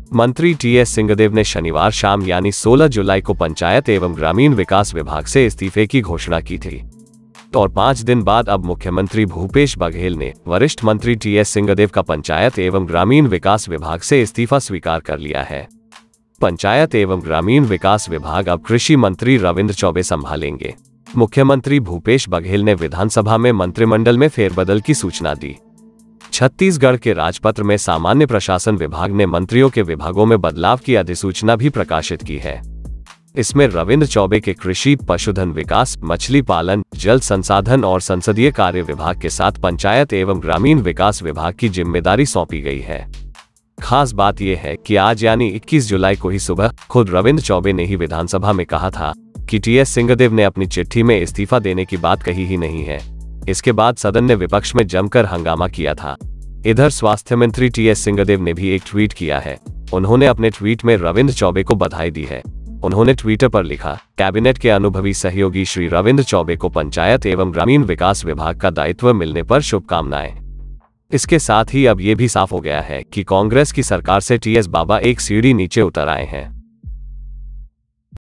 मंत्री टीएस सिंहदेव ने शनिवार शाम यानी 16 जुलाई को पंचायत एवं ग्रामीण विकास विभाग से इस्तीफे की घोषणा की थी और 5 दिन बाद अब मुख्यमंत्री भूपेश बघेल ने वरिष्ठ मंत्री टीएस सिंहदेव का पंचायत एवं ग्रामीण विकास विभाग से इस्तीफा स्वीकार कर लिया है। पंचायत एवं ग्रामीण विकास विभाग अब कृषि मंत्री रविंद्र चौबे संभालेंगे। मुख्यमंत्री भूपेश बघेल ने विधानसभा में मंत्रिमंडल में फेरबदल की सूचना दी। छत्तीसगढ़ के राजपत्र में सामान्य प्रशासन विभाग ने मंत्रियों के विभागों में बदलाव की अधिसूचना भी प्रकाशित की है। इसमें रविंद्र चौबे के कृषि, पशुधन विकास, मछली पालन, जल संसाधन और संसदीय कार्य विभाग के साथ पंचायत एवं ग्रामीण विकास विभाग की जिम्मेदारी सौंपी गई है। खास बात यह है कि आज यानी 21 जुलाई को ही सुबह खुद रविंद्र चौबे ने ही विधानसभा में कहा था कि टीएस सिंहदेव ने अपनी चिट्ठी में इस्तीफा देने की बात कही ही नहीं है। इसके बाद सदन ने विपक्ष में जमकर हंगामा किया था। इधर स्वास्थ्य मंत्री टीएस सिंहदेव ने भी एक ट्वीट किया है। उन्होंने अपने ट्वीट में रविंद्र चौबे को बधाई दी है। उन्होंने ट्विटर पर लिखा, कैबिनेट के अनुभवी सहयोगी श्री रविंद्र चौबे को पंचायत एवं ग्रामीण विकास विभाग का दायित्व मिलने पर शुभकामनाएं। इसके साथ ही अब ये भी साफ हो गया है कि कांग्रेस की सरकार से टीएस बाबा एक सीढ़ी नीचे उतर आए हैं।